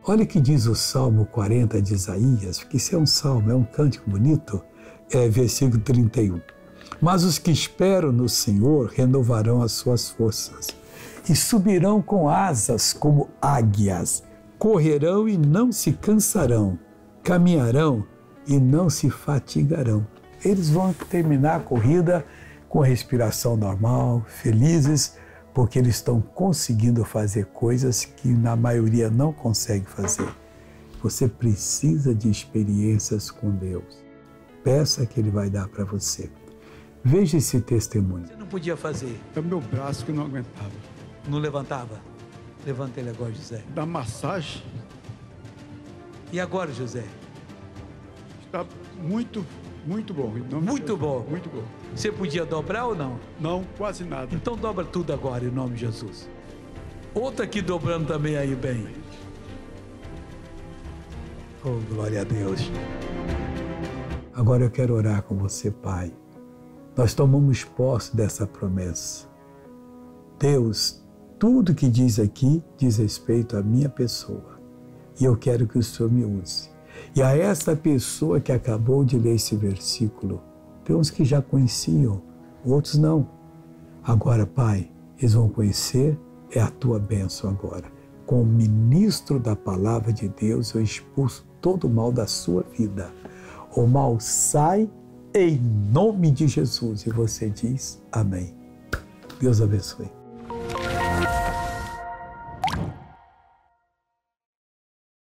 Olha o que diz o Salmo 40 de Isaías, porque isso é um salmo, é um cântico bonito, versículo 31. Mas os que esperam no Senhor renovarão as suas forças e subirão com asas como águias, correrão e não se cansarão, caminharão e não se fatigarão. Eles vão terminar a corrida com respiração normal, felizes, porque eles estão conseguindo fazer coisas que na maioria não consegue fazer. Você precisa de experiências com Deus. Peça que Ele vai dar para você. Veja esse testemunho. Você não podia fazer? É o meu braço que não aguentava. Não levantava? Levanta ele agora, José. Da massagem. E agora, José? Está muito bom. Muito bom? Muito bom. Você podia dobrar ou não? Não, quase nada. Então dobra tudo agora, em nome de Jesus. Outra aqui dobrando também aí, bem. Oh, glória a Deus. Agora eu quero orar com você, Pai. Nós tomamos posse dessa promessa. Deus, tudo que diz aqui diz respeito à minha pessoa. E eu quero que o Senhor me use. E a essa pessoa que acabou de ler esse versículo, tem uns que já conheciam, outros não. Agora, Pai, eles vão conhecer, é a Tua bênção agora. Como ministro da palavra de Deus, eu expulso todo o mal da sua vida. O mal sai em nome de Jesus. E você diz amém. Deus abençoe.